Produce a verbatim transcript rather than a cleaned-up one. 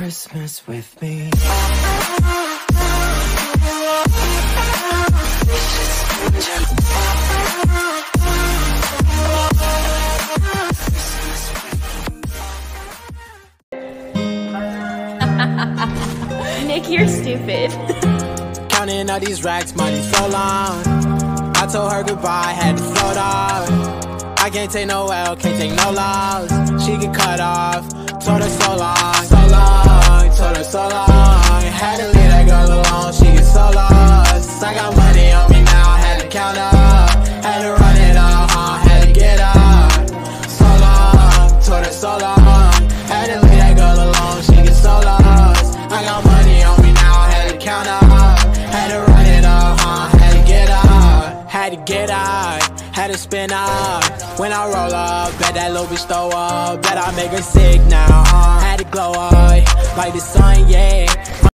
Christmas with me. Nick, you're stupid. Counting all these racks, money so long. I told her goodbye, had to float off. I can't take no L, can't take no loss. She get cut off, told her so long, so long, told her so long. Had to leave that girl alone, she get so lost. I got money on me now, had to count up. Had to run it up, uh, had to get up. So long, told her so long. Had to leave that girl alone, she get so lost. I got money on me now, had to count up. Had to run it up, uh, had to get up. Had to get up, had to spin up. When I roll up, bet that little bitch throw up. Bet I make her sick now, uh, had to glow up like the sun, yeah.